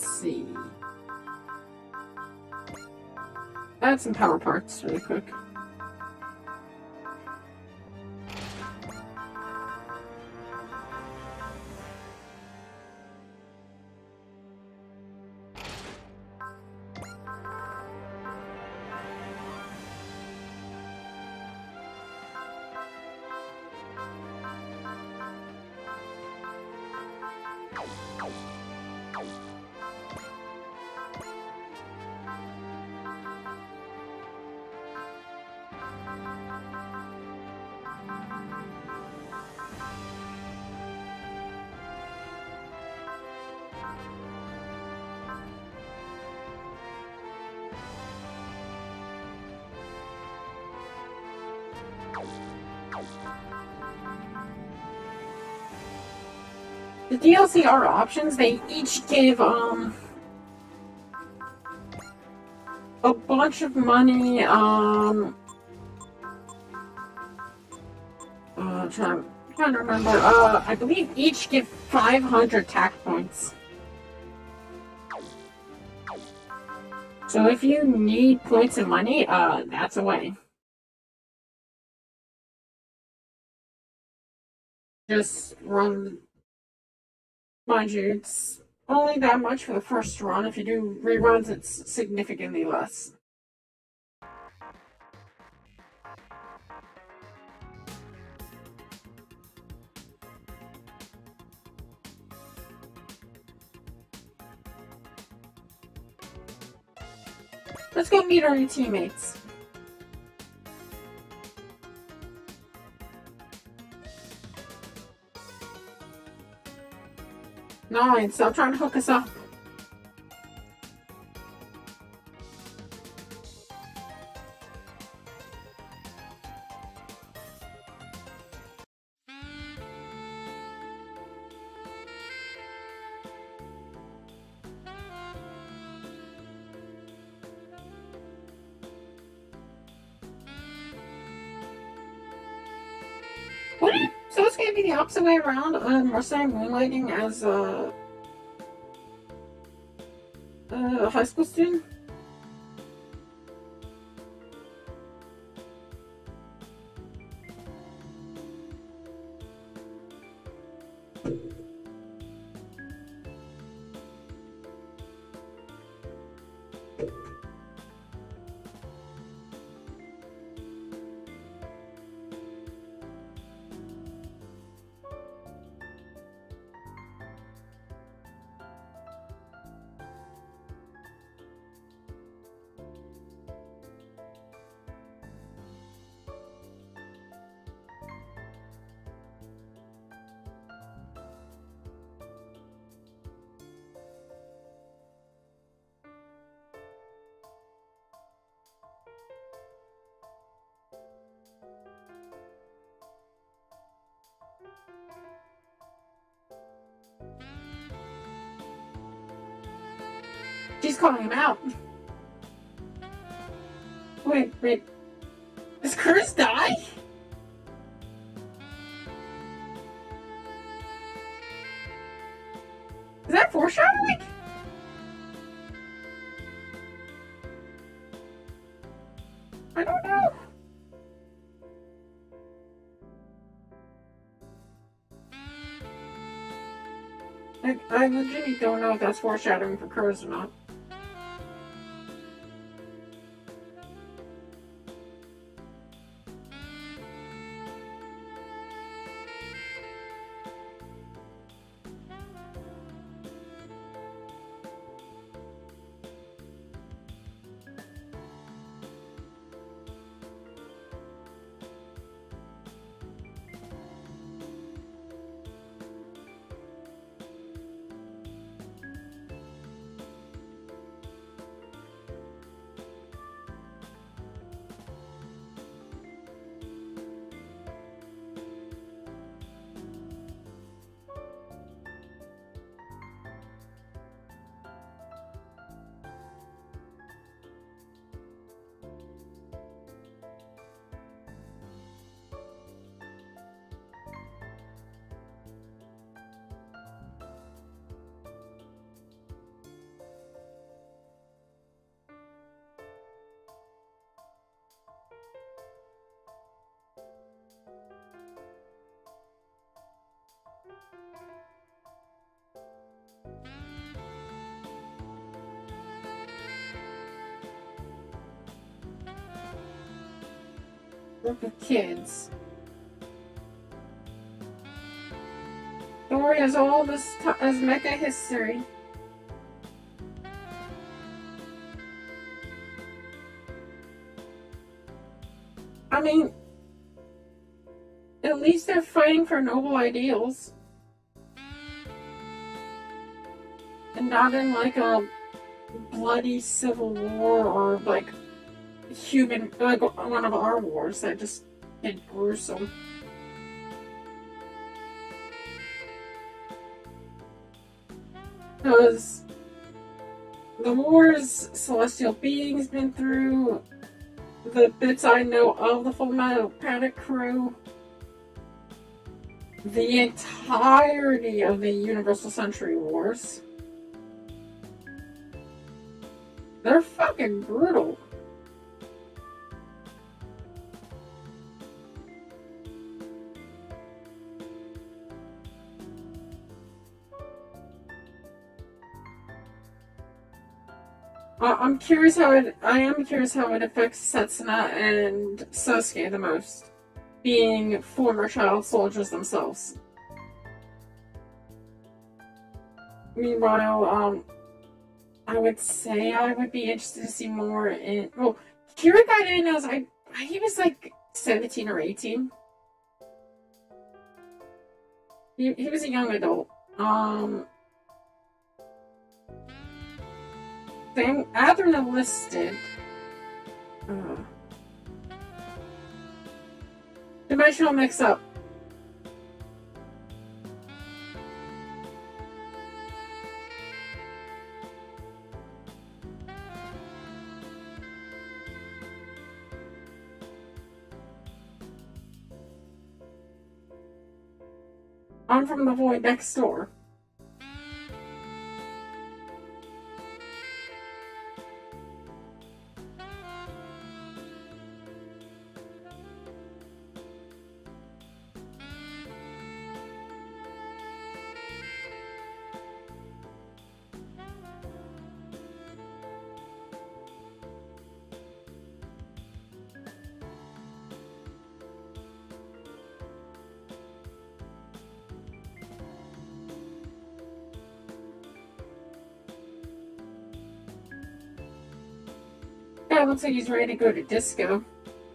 let's see. Add some power parts really quick. The DLC are options. They each give a bunch of money. Trying to remember. I believe each give 500 tack points. So if you need points and money, that's a way. Just run. Mind you, it's only that much for the first run. If you do reruns, it's significantly less. Let's go meet our new teammates. Nine, stop trying to hook us up. What? So it's gonna be the opposite way around. We're saying moonlighting as a high school student. She's calling him out. Wait. Does Curtis die? Is that foreshadowing? I don't know. I legitimately don't know if that's foreshadowing for Curtis or not. Group of kids. Story has all this as mecha history. I mean, at least they're fighting for noble ideals. And not in like a bloody civil war or like one of our wars that just get gruesome. Because the wars Celestial Beings been through, the bits I know of the Fullmetal Panic crew, the entirety of the Universal Century Wars, they're fucking brutal. I am curious how it affects Setsuna and Sosuke the most, being former child soldiers themselves. Meanwhile, I would say I would be interested to see more in. Well, Kirigane knows he was like 17 or 18. He was a young adult. Thing Adrena listed. Dimensional mix-up. I'm from the void next door. Yeah, it looks like he's ready to go to disco.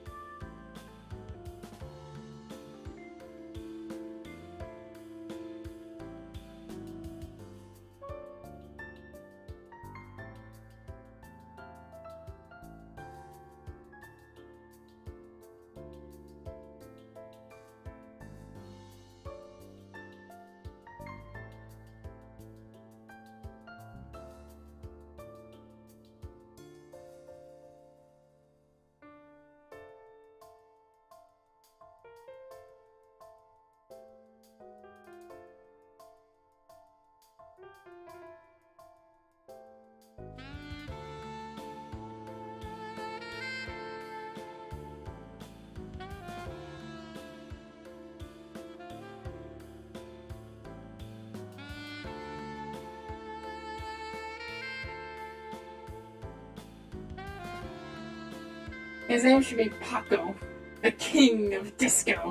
His name should be Paco, the king of disco.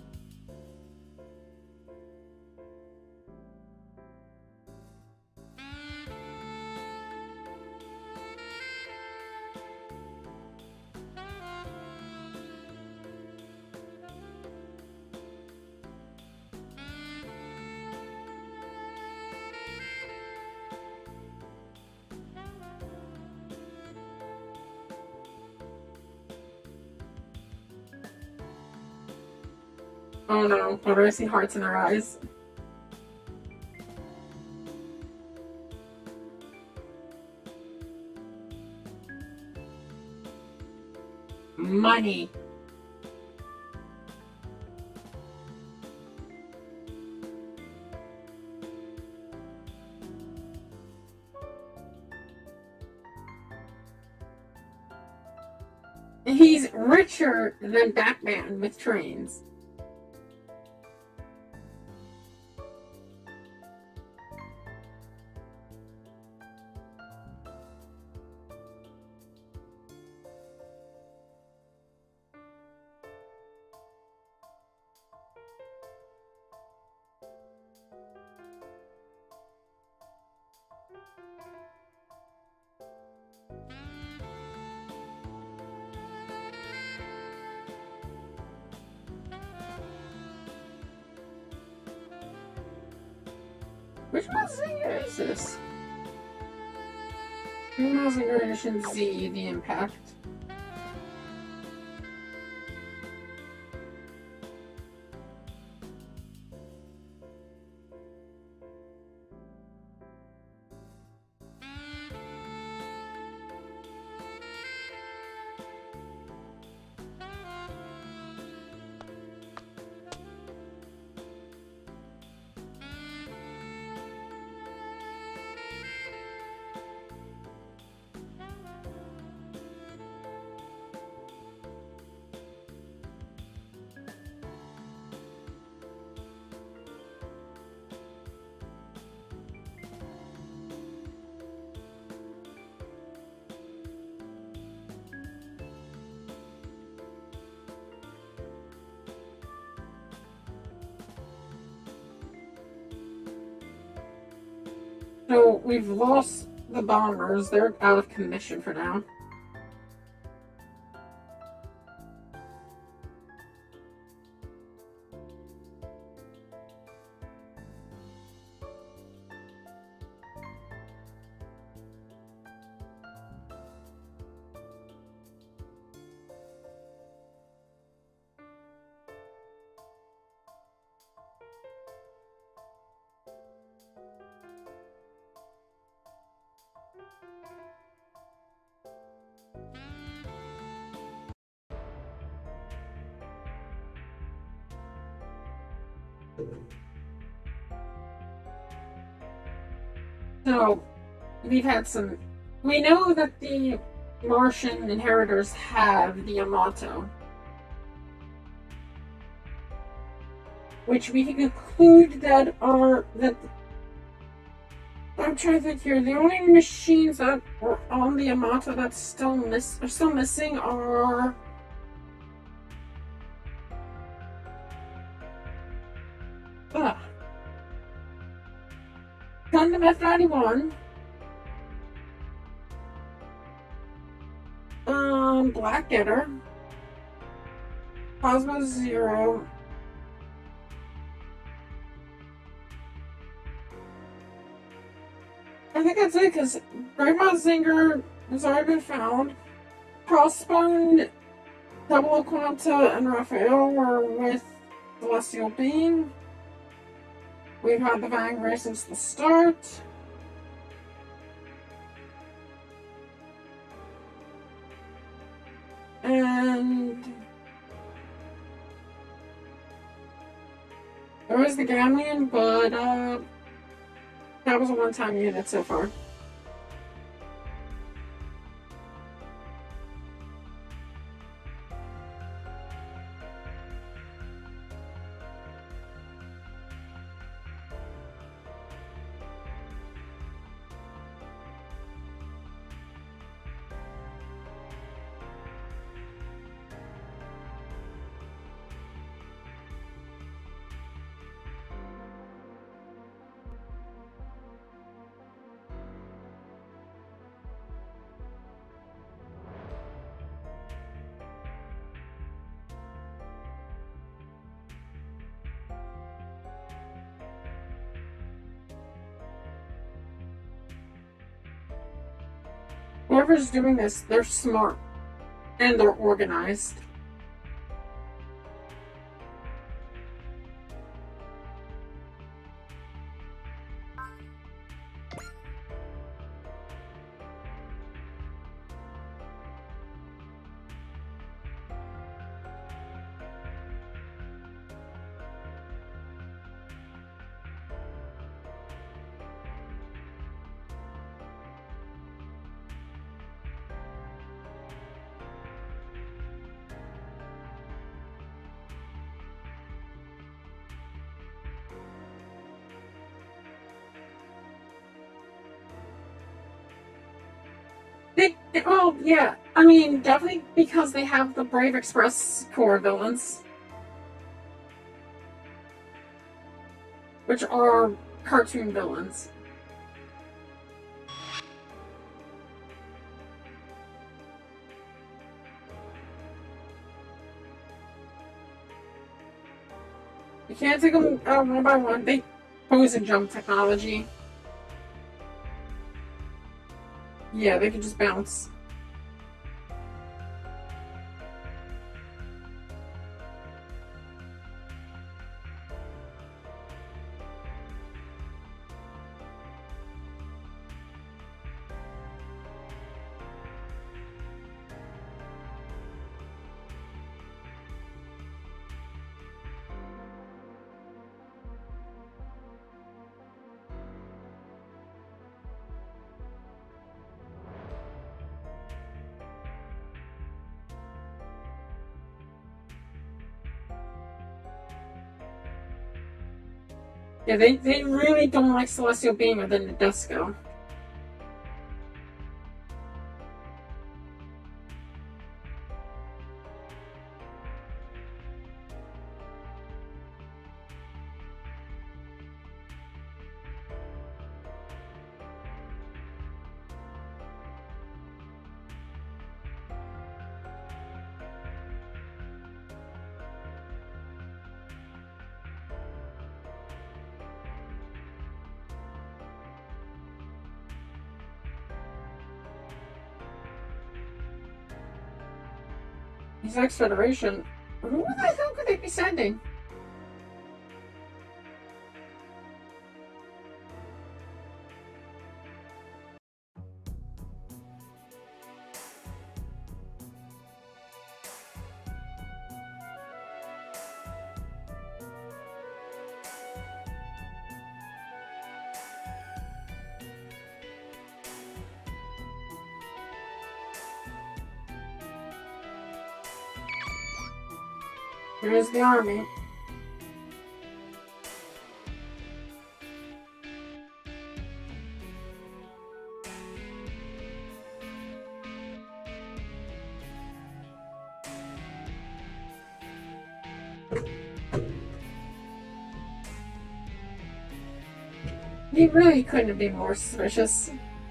Oh no, why do I see hearts in her eyes? Money. He's richer than Batman with trains. Which Mazinger is this? Mazinger Edition Z, the Impact. So we've lost the bombers. They're out of commission for now. So, we've had some... We know that the Martian inheritors have the Yamato. Which we can conclude that are... I'm trying to think here. The only machines that are on the Yamato that's still missing are... Gundam F91, Blackadder, Cosmo Zero, I think that's it, because Great Mazinger has already been found. Crossbone, Double Quanta, and Raphael were with Celestial Being. We've had the Vanguard since the start. And there was the Gamlian, but that was a one-time unit so far. Whoever's doing this, they're smart. And they're organized. Oh, yeah. I mean, definitely because they have the Brave Express Corps villains. Which are cartoon villains. You can't take them out one by one. pose and jump technology. Yeah, they can just bounce. Yeah, they really don't like Celestial Being within the Nadesco. These X Federation, who the hell could they be sending? Here's the army. He really couldn't be more suspicious.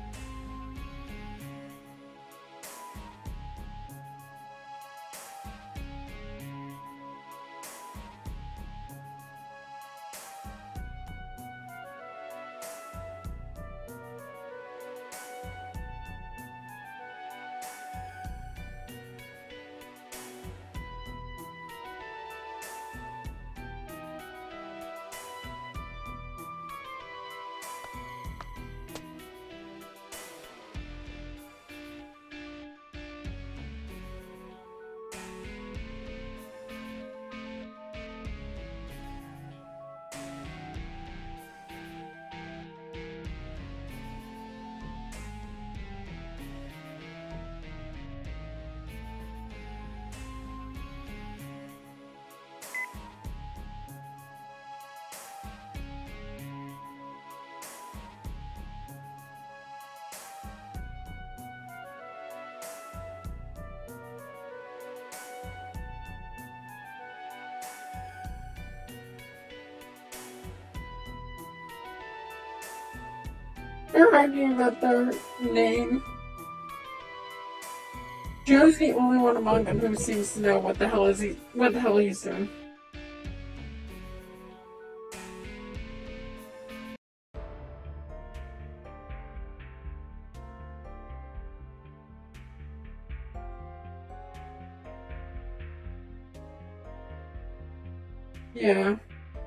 They're arguing about their name. Joe's the only one among them who seems to know what the hell he's doing. Yeah.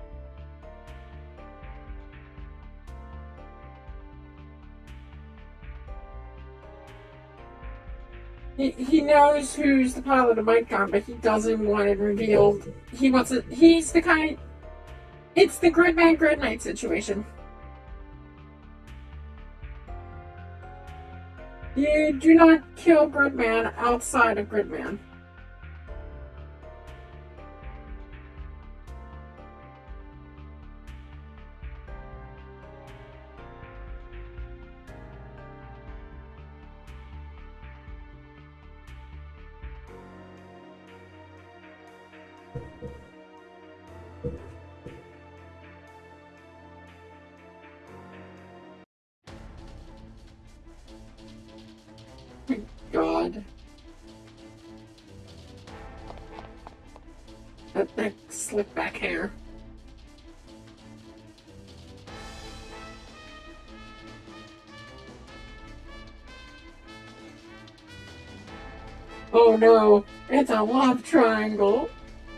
He knows who's the pilot of Micron, but he doesn't want it revealed. He wants it. He's the kind. It's the Gridman Grid Knight situation. You do not kill Gridman outside of Gridman. God. That slick back hair. Oh no, it's a love triangle.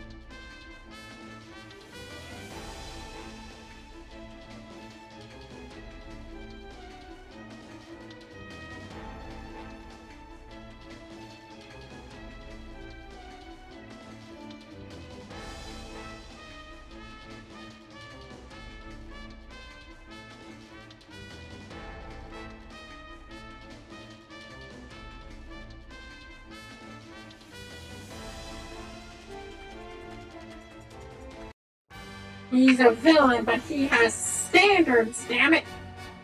He's a villain, but he has standards, damn it!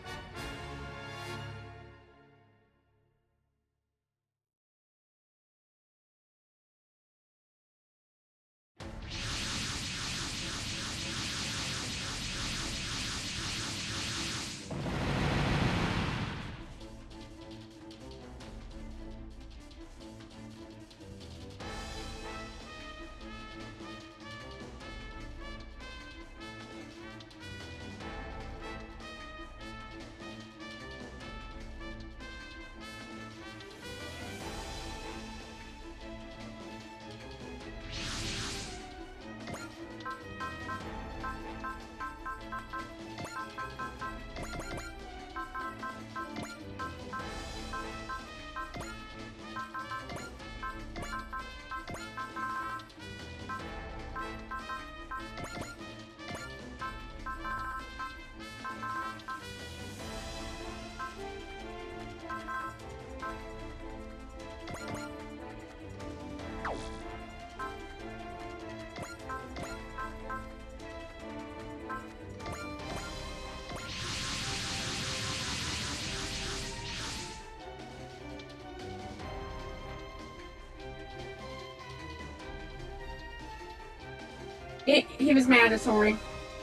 He was mandatory.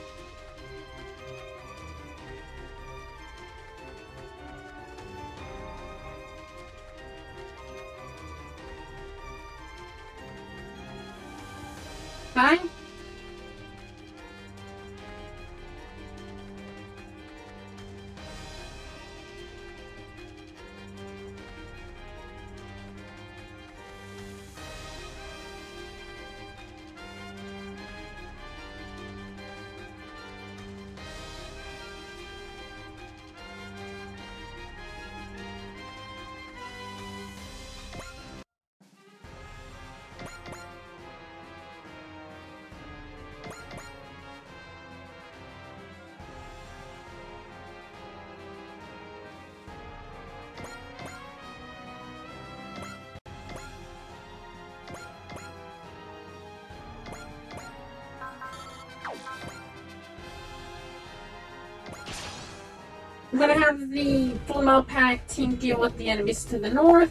Fine. I'm gonna have the Full Metal Panic team deal with the enemies to the north.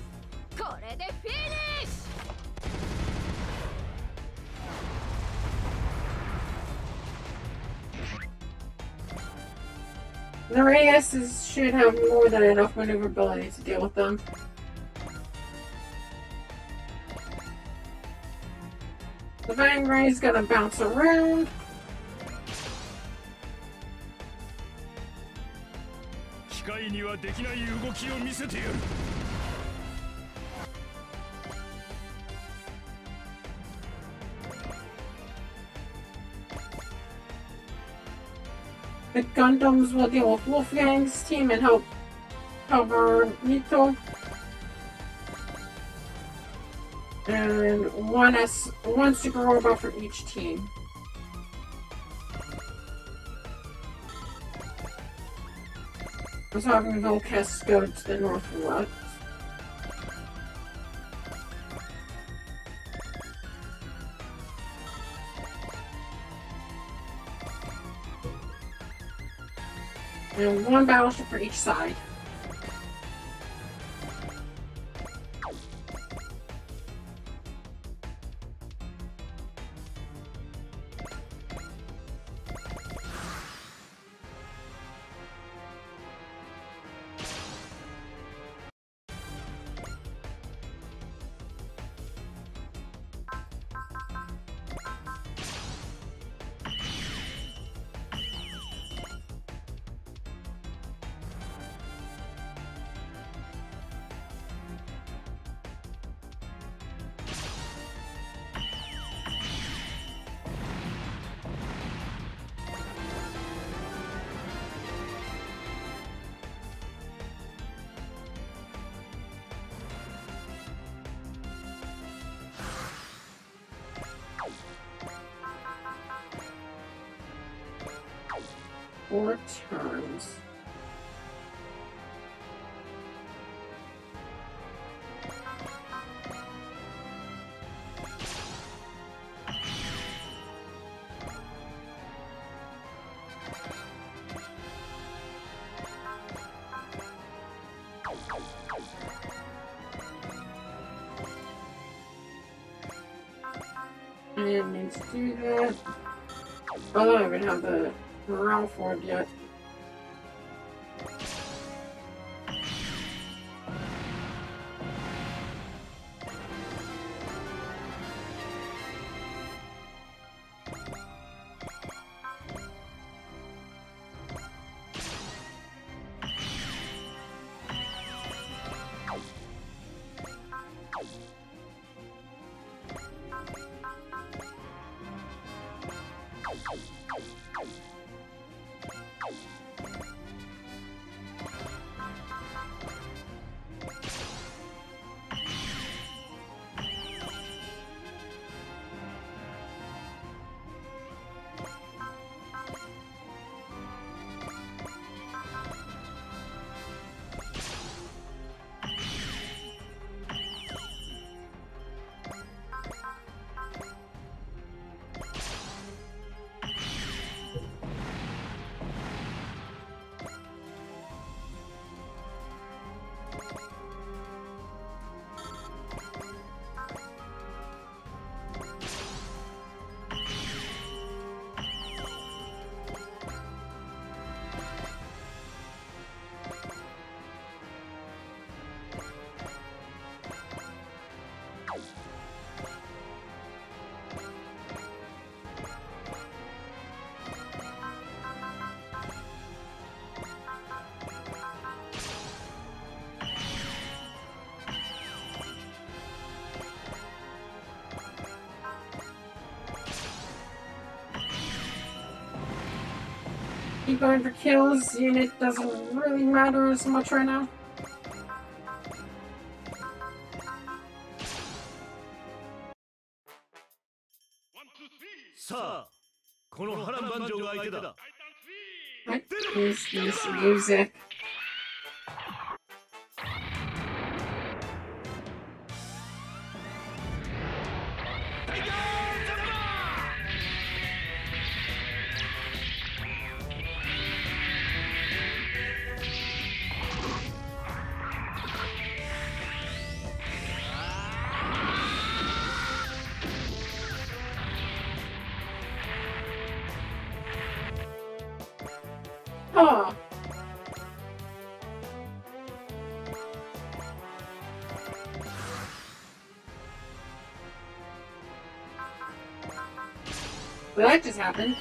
Their ASs should have more than enough maneuverability to deal with them. The Vanguard is gonna bounce around. The Gundams will deal with Wolfgang's team and help cover Mito. And one super robot for each team. I was having Volcast go to the northwest. And one battleship for each side. 4 turns. I didn't need to do that. I don't even have the morale for it yet. Keep going for kills. Unit doesn't really matter as much right now. What is this music? Oh. Well, that just happened.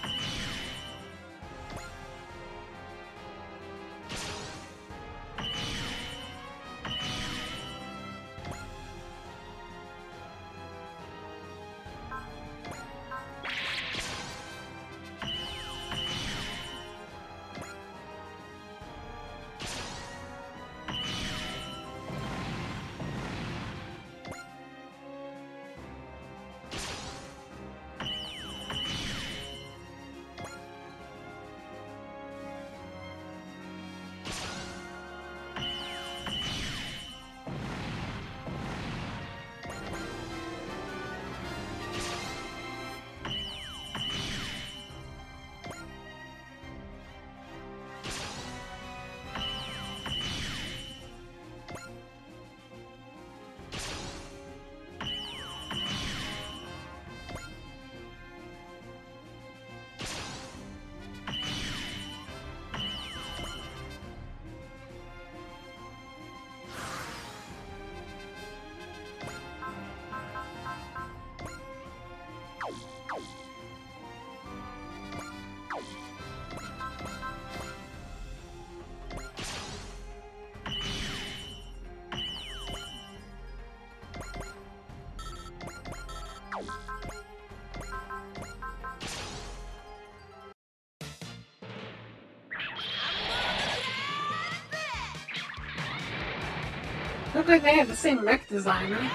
Look like they have the same mech designer.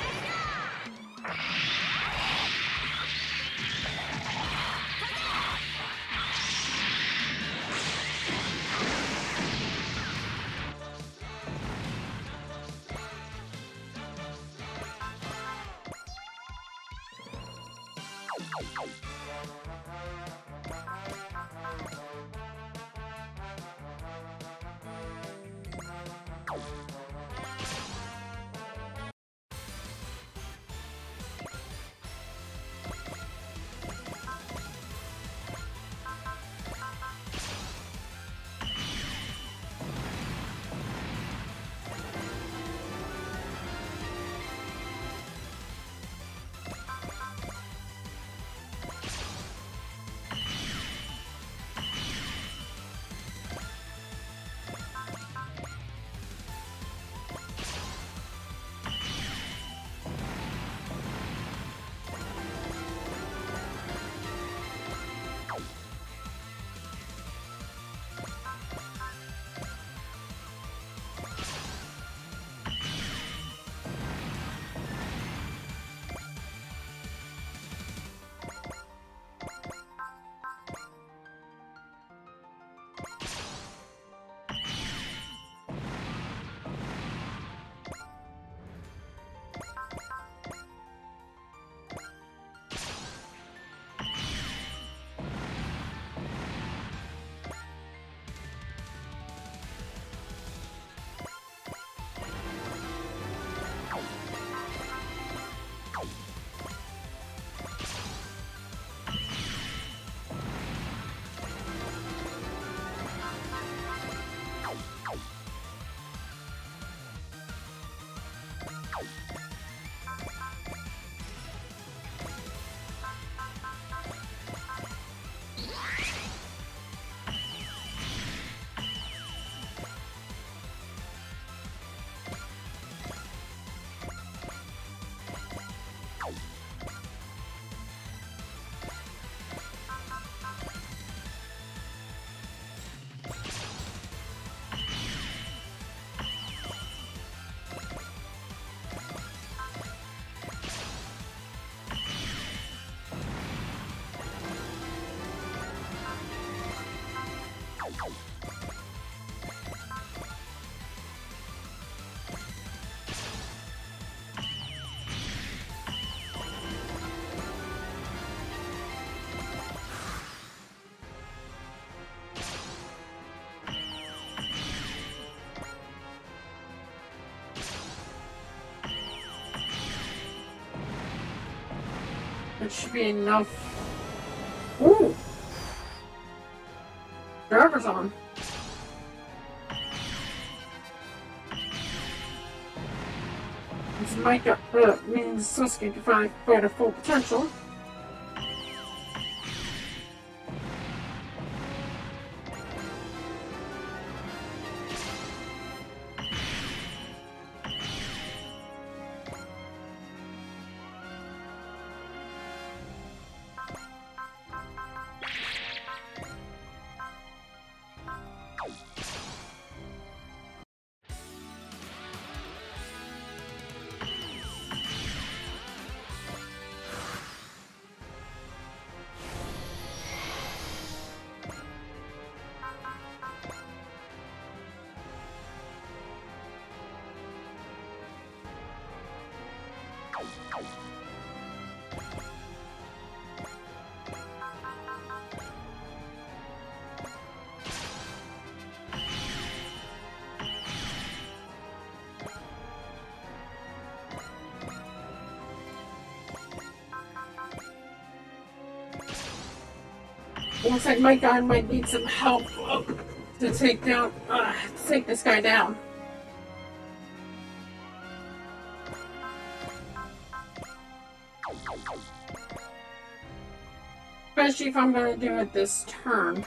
That should be enough. Ooh! Driver's on. This might means Sasuke can finally fight at full potential. Looks like my guy might need some help to take this guy down. Especially if I'm gonna do it this turn.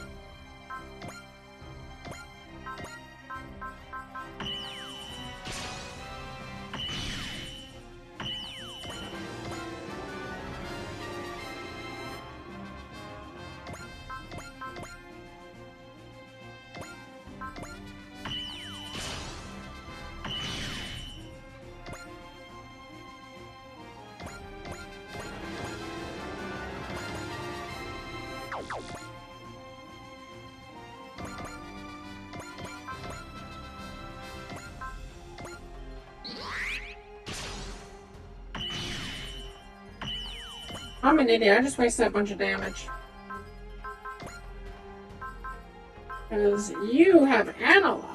I'm an idiot. I just wasted a bunch of damage. Because you have analyzed.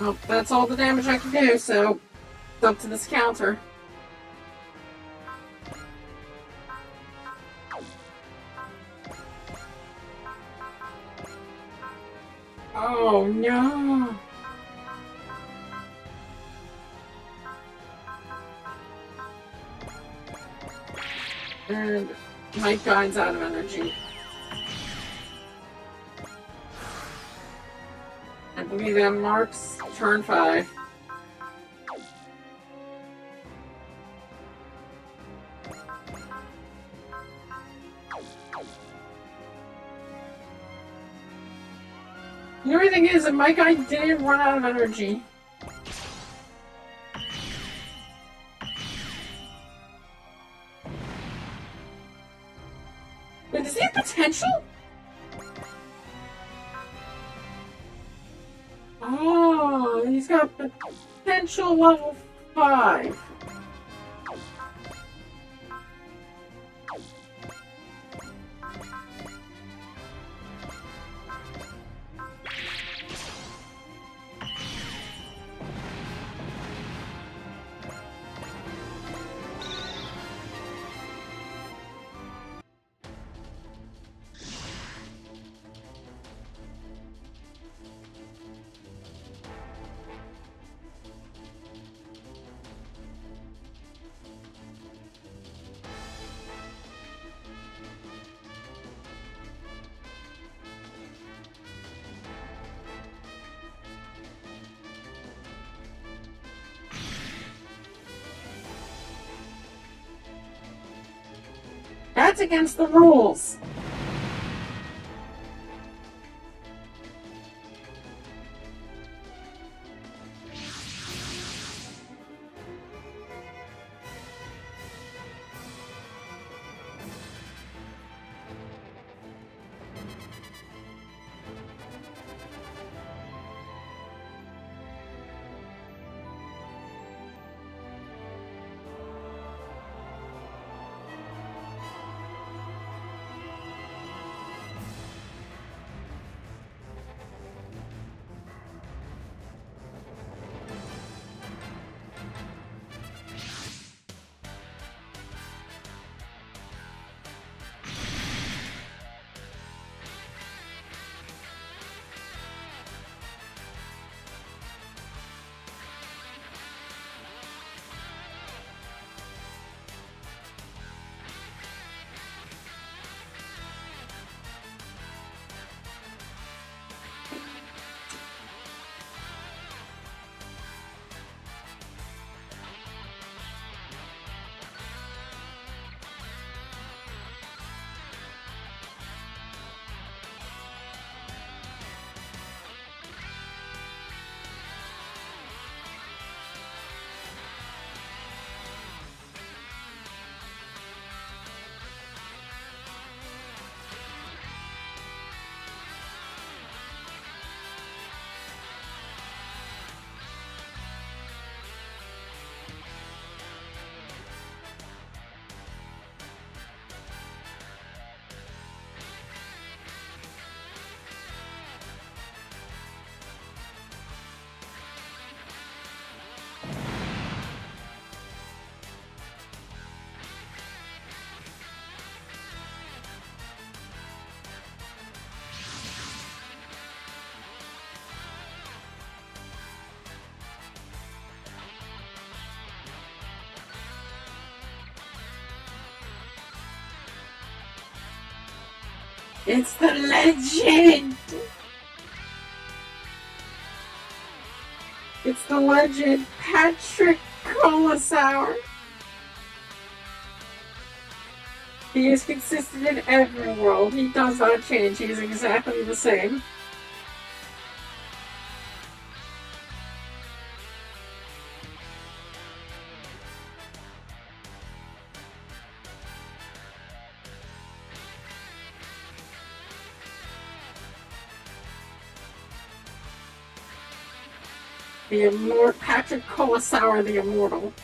Well, that's all the damage I can do, so it's up to this counter. Oh no! And my guy's out of energy. I believe that marks turn 5. The only thing is that my guy didn't run out of energy. Wait, does he have potential? Oh, he's got potential level 5. That's against the rules. It's the legend! It's the legend, Patrick Colasauer. He is consistent in every world. He does not change. He is exactly the same. The immortal Patrick Colasauer, the immortal.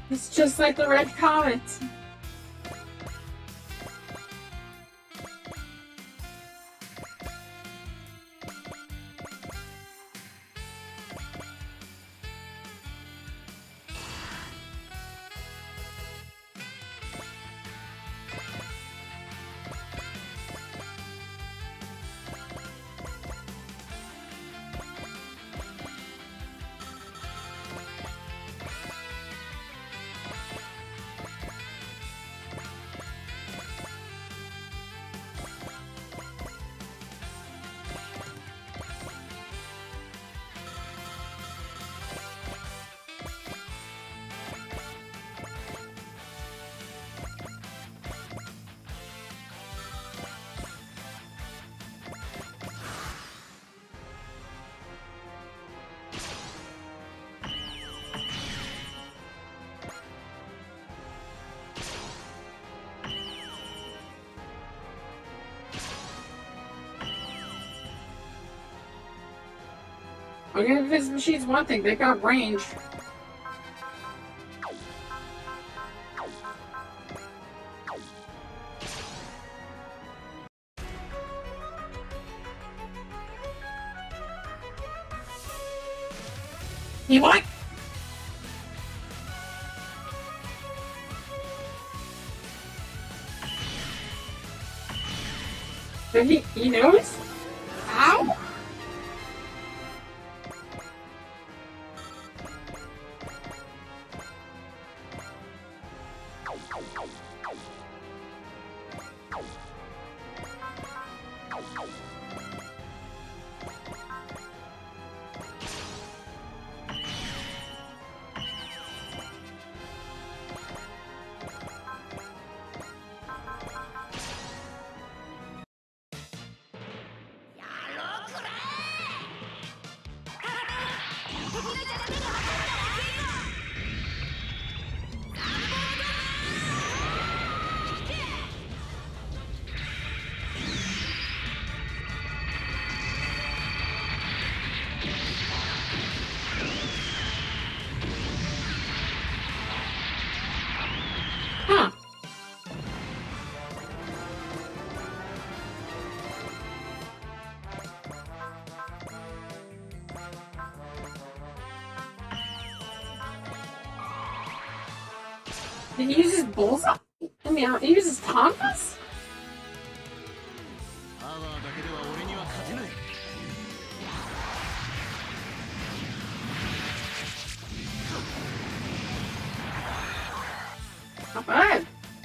It's just like the Red Comet. Okay, if this machine's one thing, they got range. You what? So he knows? How? Huh. He uses bullseye? I mean, he uses compass? Not bad.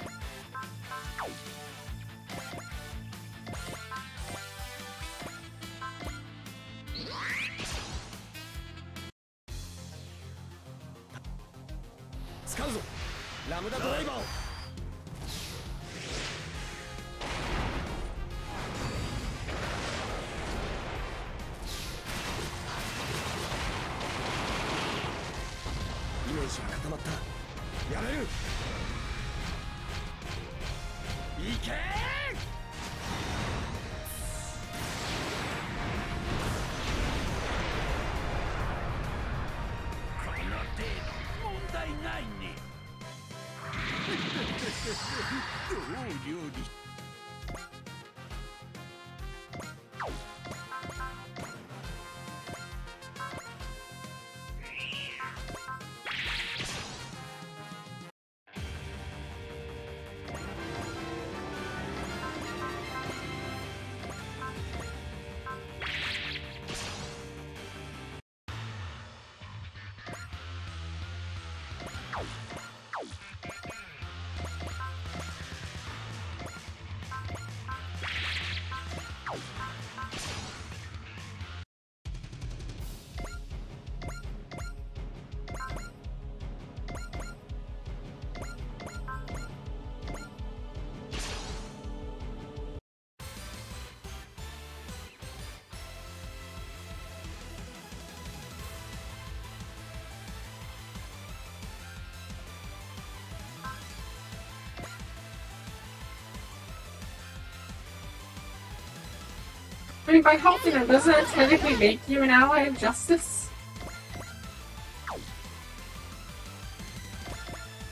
I mean, by helping him, doesn't it technically make you an ally of justice?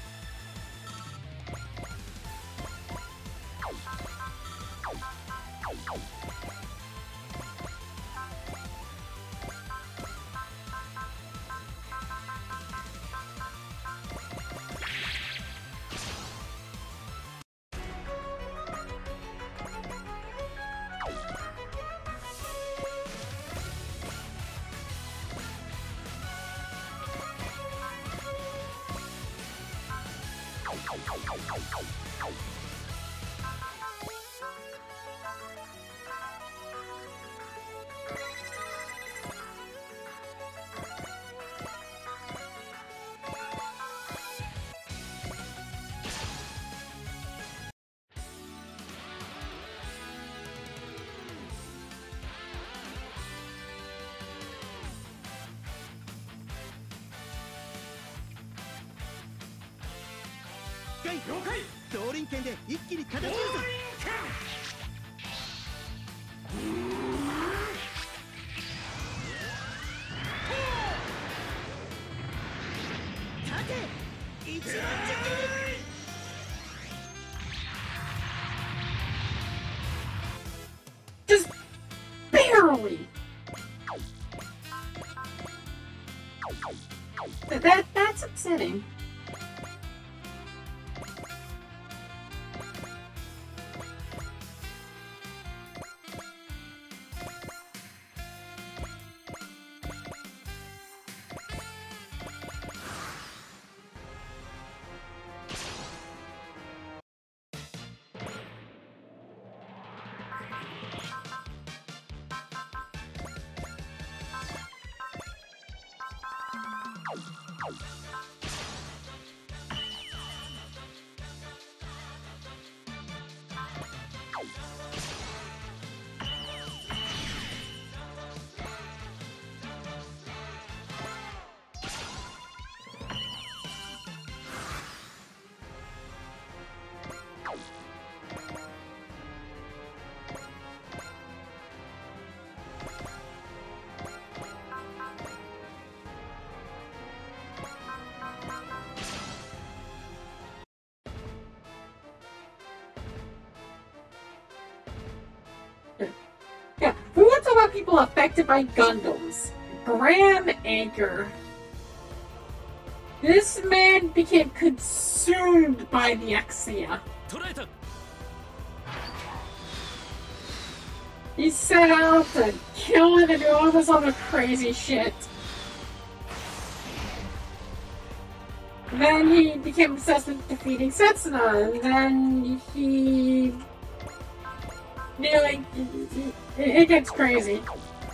動輪剣で一気に形を立て一番直 Just barely. That's upsetting. Yeah, we want to talk about people affected by Gundams. Graham Anchor. This man became consumed by the Exia. He set out to kill it and do all this other crazy shit. Then he became obsessed with defeating Setsuna, and then he nearly... It gets crazy.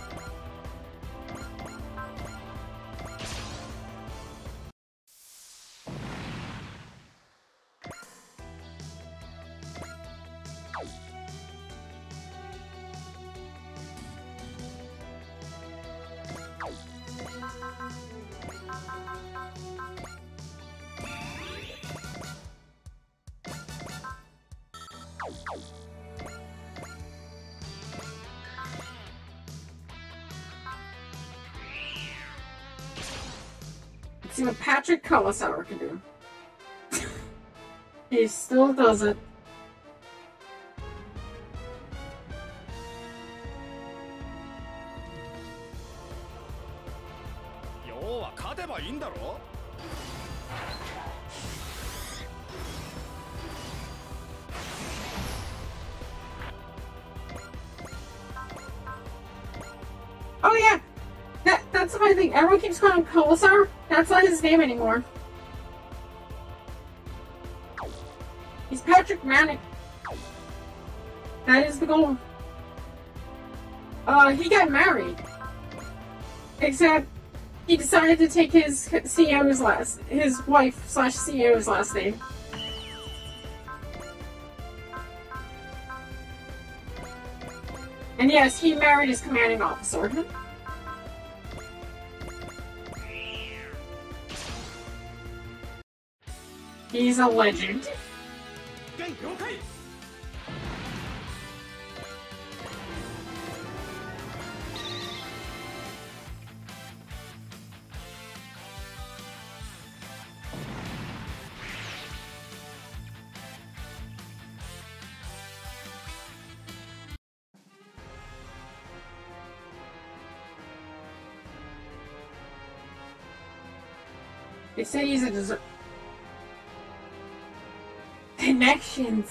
Let's see what Patrick Kulasauer can do. He still does it. Oh yeah, that's the funny thing. Everyone keeps calling him Kulasauer. That's not his name anymore. He's Patrick Manic. That is the goal. He got married. Except he decided to take his wife/CEO's last name. And yes, he married his commanding officer. He's a legend. They say he's a dessert. Connections.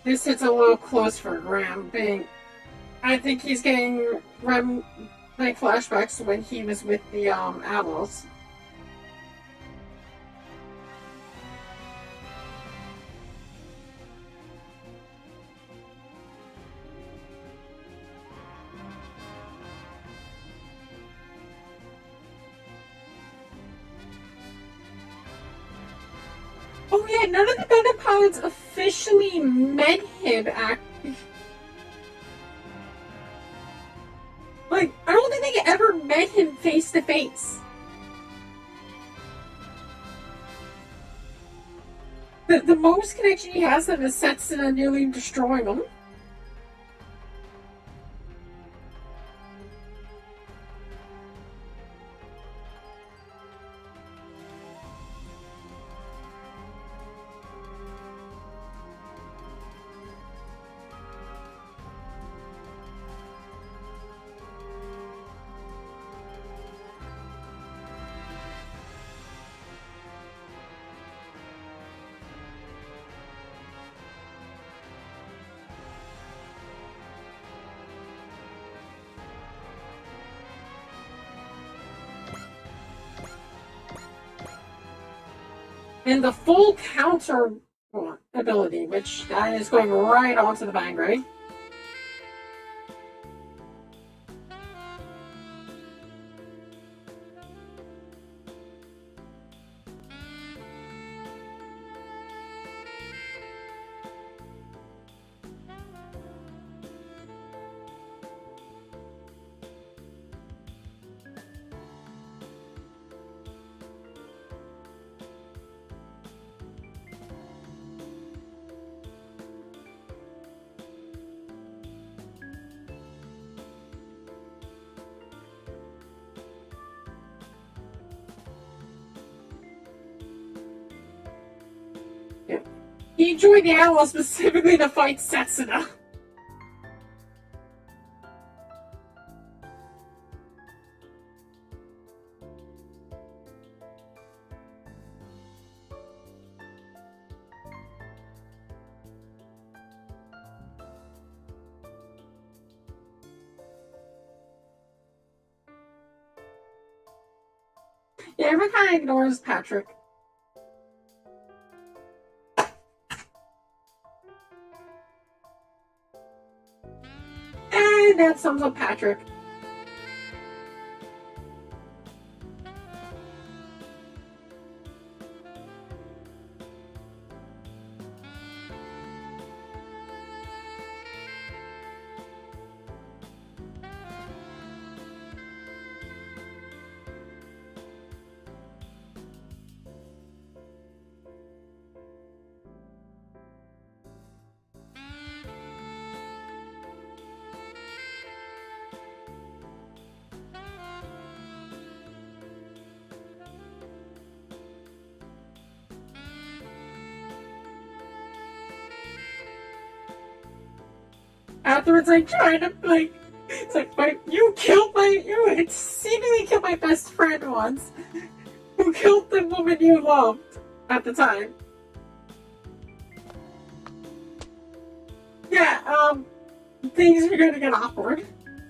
This hits a little close for Graham, being I think he's getting like flashbacks to when he was with the Outlaws. Oh yeah, none of the Bandit pilots officially met him. Like, I don't think they ever met him face to face. The most connection he has to them is Setsuna nearly destroying him. And the full counter ability, which that is going right onto the Bangray. He joined the Outlaws specifically to fight Setsuna. Yeah, everyone kind of ignores Patrick. And that sums up Patrick. Afterwards, I tried to, like, it's like, you seemingly killed my best friend once, who killed the woman you loved at the time. Yeah, things are gonna get awkward.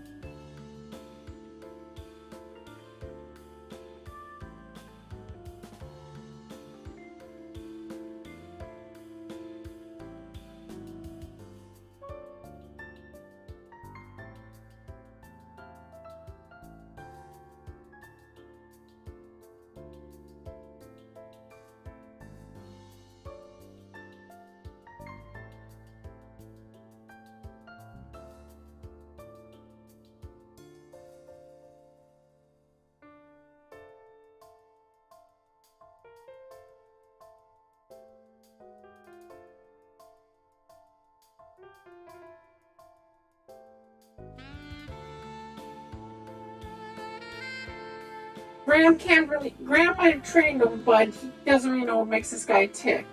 Graham might have trained him, but he doesn't really know what makes this guy tick.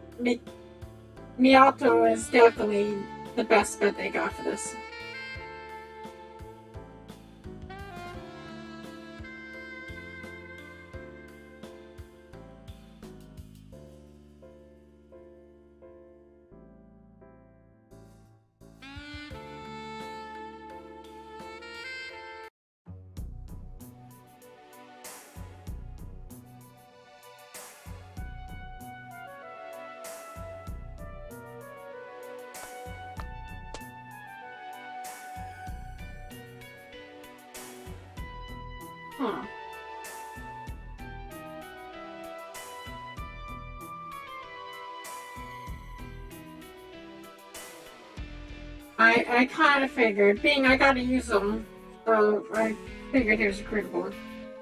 Miyato is definitely the best bet they got for this. Huh. I kind of figured, being I gotta use them, so I figured here's a critical one.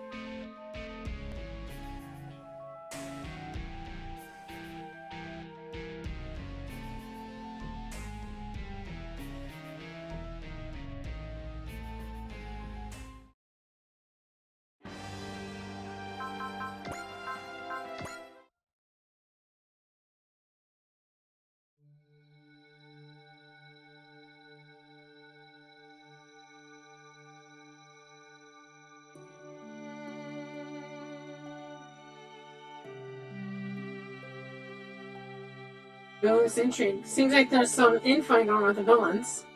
Villainous intrigue. Seems like there's some infighting going on with the villains.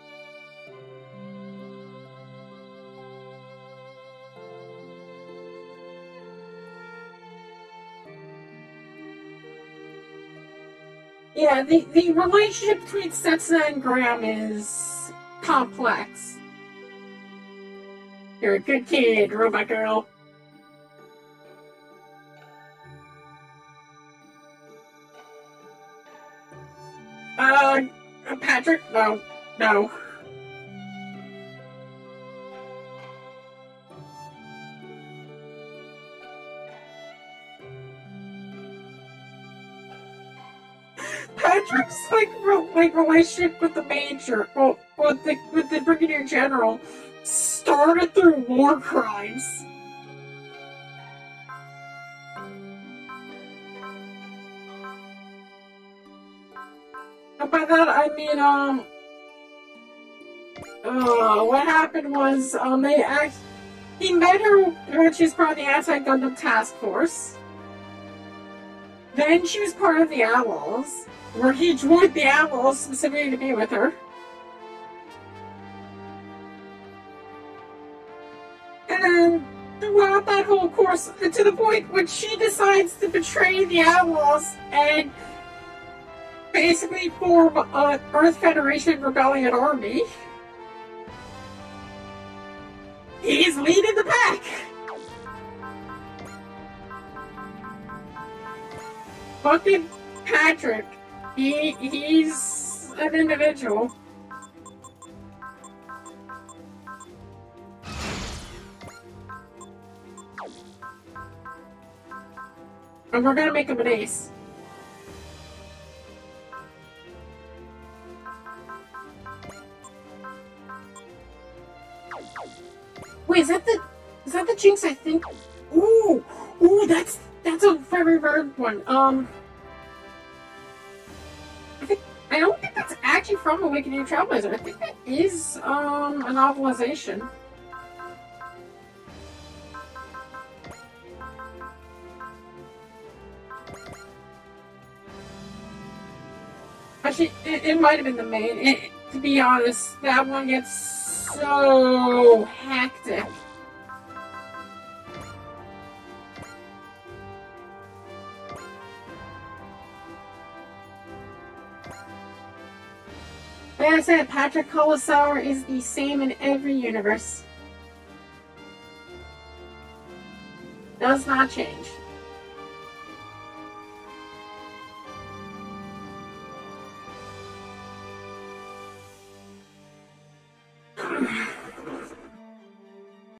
Yeah, the relationship between Setsuna and Graham is complex. You're a good kid, robot girl. Patrick? No. No. Patrick's like relationship with the major, well, with the brigadier general, started through war crimes. And by that I mean what happened was he met her when she was part of the Anti-Gundam Task Force. Then she was part of the Outlaws, where he joined the Outlaws specifically to be with her. And then throughout that whole course, to the point when she decides to betray the Outlaws and basically form an Earth Federation Rebellion Army, he's leading the pack! Fucking Patrick, he's an individual. And we're gonna make him an ace. Wait, is that the Jinx I think? Ooh, that's a very rare one. I don't think that's actually from Awakening Trailblazer. I think that is a novelization. Actually, it might have been the main. To be honest, that one gets so hectic. Like I said, Patrick Kulisauer is the same in every universe. Does not change.